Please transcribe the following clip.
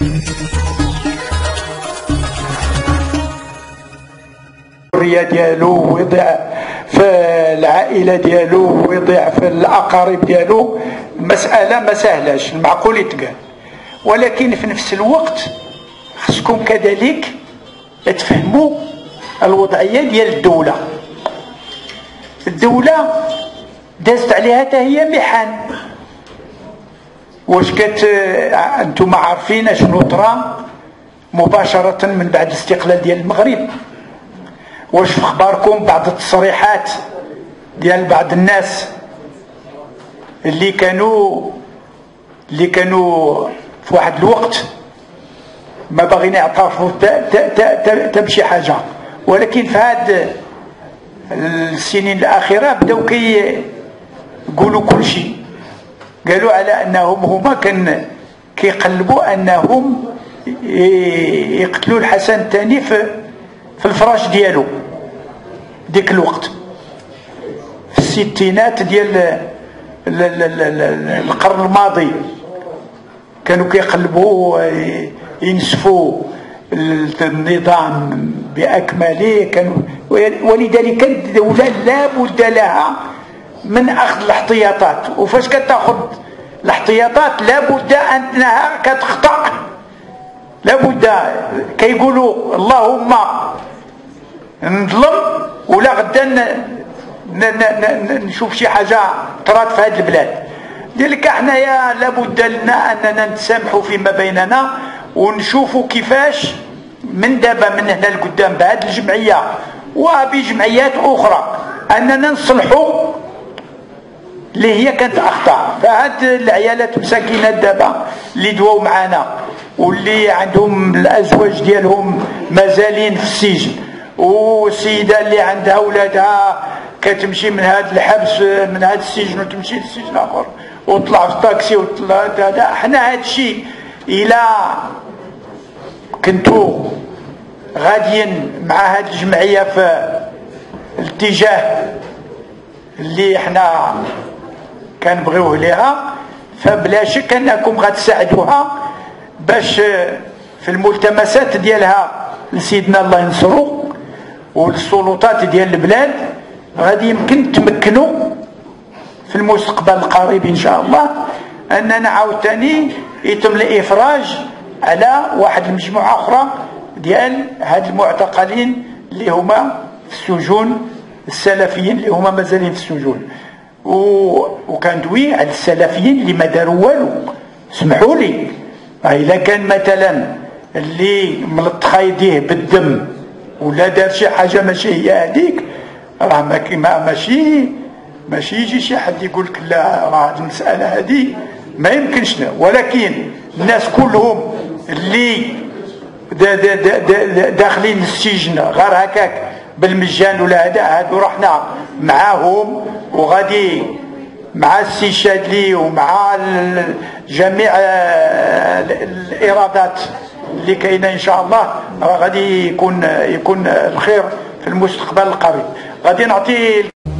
الحرية ديالو ويضيع في العائلة ديالو ويضيع في الأقارب ديالو. المسألة ما سهلاش، المعقول يتقال، ولكن في نفس الوقت خصكم كذلك تفهموا الوضعية ديال الدولة. الدولة دازت عليها حتى هي محن. واش انتم عارفين شنو طرا مباشرة من بعد الاستقلال ديال المغرب؟ واش في اخباركم بعض التصريحات ديال بعض الناس اللي كانوا في واحد الوقت ما باغيين يعترفوا تمشي حاجه، ولكن في هاد السنين الاخيره بداو يقولوا كل شيء. قالوا على انهم هما كيقلبوا انهم يقتلوا الحسن الثاني في الفراش ديالو ديك الوقت في الستينات ديال القرن الماضي. كانوا كيقلبوا ينسفوا النظام باكمله. ولذلك الدوله لا بد لها من اخذ الاحتياطات. وفاش كتاخذ الاحتياطات لا بد انها كتخطا، لا بد. كيقولوا اللهم نظلم ولا غدا نشوف شي حاجه طرات في هذه البلاد. لذلك حنايا لابد لنا اننا نتسامحوا فيما بيننا ونشوفوا كيفاش من دابا من هنا لقدام بهذه الجمعيه وبجمعيات اخرى اننا نصلحوا اللي هي كانت اخطاء. فهاد العيالات مساكينات دابا اللي دواو معنا واللي عندهم الازواج ديالهم مازالين في السجن، والسيده اللي عندها اولادها كتمشي من هذا الحبس من هذا السجن وتمشي للسجن اخر وطلع في الطاكسي وطلع هذا. حنا هذا الشيء الى كنتوا غاديين مع هذه الجمعيه في الاتجاه اللي احنا كنبغيوه ليها، فبلا شك انكم غتساعدوها باش في الملتمسات ديالها لسيدنا الله ينصرو والسلطات ديال البلاد غادي يمكن تمكنوا في المستقبل القريب ان شاء الله اننا عاوتاني يتم الافراج على واحد المجموعه اخرى ديال هاد المعتقلين اللي هما في السجون، السلفيين اللي هما مازالين في السجون. وكندوي على السلفيين اللي ما داروا والو. سمحوا لي، الا كان مثلا اللي ملطخ يديه بالدم ولا دار شي حاجه ماشي هي هذيك، راه ماشي يجي شي حد يقول لك لا راه هذه المساله هذه ما يمكنش. ولكن الناس كلهم اللي داخلين السجن غير هكاك بالمجان ولا هذا، هادو رحنا معاهم وغادي مع السي شادلي ومع جميع الارادات اللي كاينه ان شاء الله راه غادي يكون الخير في المستقبل القريب. غادي نعطي